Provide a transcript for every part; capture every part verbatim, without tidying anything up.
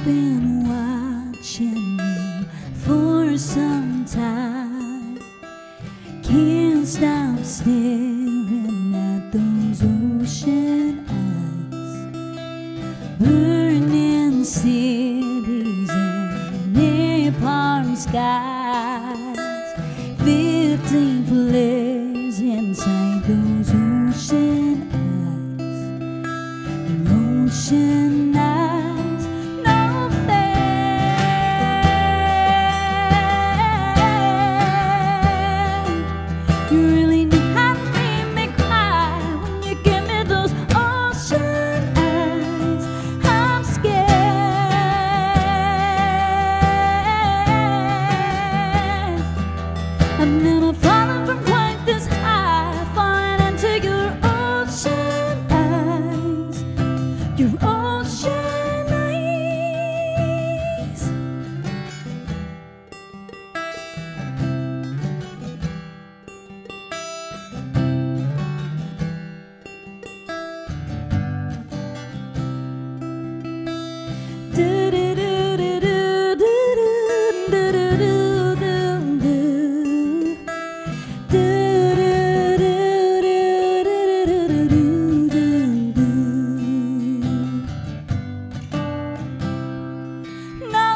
been watching you for some time. Can't stop staring at those ocean eyes, burning cities and napalm skies, fifteen flares inside those ocean eyes, your ocean eyes, no fair. You really know how to make me cry when you give me those ocean eyes. I'm scared. I've never fallen from quite this high, falling into your ocean eyes, your ocean eyes. Do do do do do do do do do do. No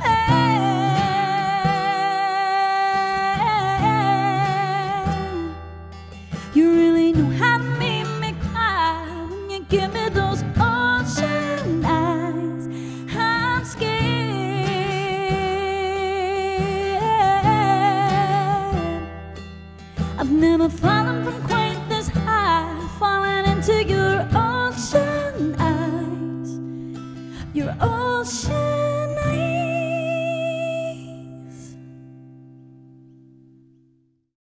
fair. You really know how to make me cry when you give me those ocean eyes. I'm scared. I've never fallen from